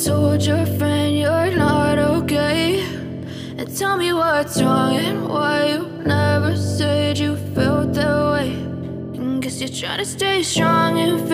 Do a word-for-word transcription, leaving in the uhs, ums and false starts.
told your friend you're not okay? And tell me what's wrong and why you never said you felt that way. And guess you're trying to stay strong and